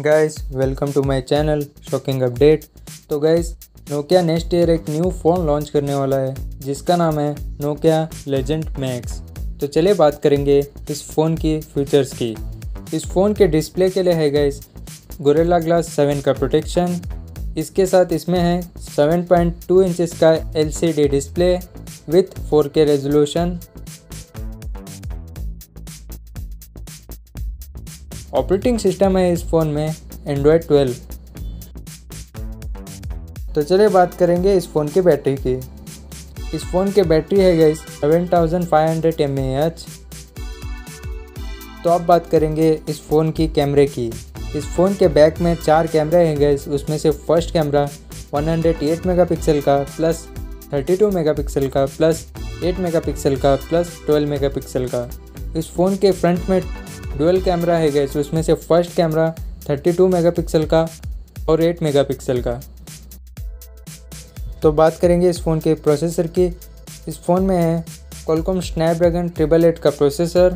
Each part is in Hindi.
Guys welcome to my channel shocking update. तो गाइस नोकिया नेक्स्ट ईयर एक न्यू फ़ोन लॉन्च करने वाला है जिसका नाम है नोकिया लेजेंड मैक्स। तो चलिए बात करेंगे इस फ़ोन की फीचर्स की। इस फ़ोन के डिस्प्ले के लिए है गाइस गोरिल्ला ग्लास 7 का प्रोटेक्शन। इसके साथ इसमें है 7.2 इंचेस का LCD display with 4K resolution. Operating system है इस फ़ोन में एंड्रॉयड 12। तो चलिए बात करेंगे इस फ़ोन की बैटरी की। इस फ़ोन की बैटरी है गाइस 7500 mAh। तो अब बात करेंगे इस फ़ोन की कैमरे की। इस फ़ोन के बैक में 4 कैमरे हैं गाइस, उसमें से फर्स्ट कैमरा 108 मेगापिक्सल का प्लस 32 मेगापिक्सल का प्लस 8 मेगापिक्सल का प्लस 12 मेगापिक्सल का। इस फ़ोन के फ्रंट में डुअल कैमरा है गाइस, उसमें से फर्स्ट कैमरा 32 मेगापिक्सल का और 8 मेगापिक्सल का। तो बात करेंगे इस फ़ोन के प्रोसेसर की। इस फ़ोन में है क्वालकॉम स्नैपड्रैगन 888 का प्रोसेसर।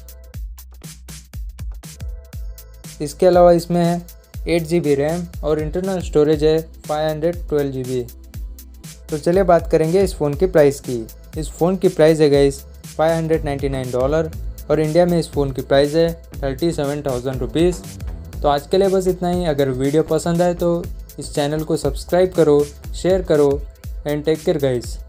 इसके अलावा इसमें है 8 GB रैम और इंटरनल स्टोरेज है 512 GB। तो चलिए बात करेंगे इस फ़ोन की प्राइस की। इस फ़ोन की प्राइस है गाइस $599 और इंडिया में इस फ़ोन की प्राइस है 37,000 रुपीज़। तो आज के लिए बस इतना ही। अगर वीडियो पसंद आए तो इस चैनल को सब्सक्राइब करो, शेयर करो एंड टेक केयर गाइस।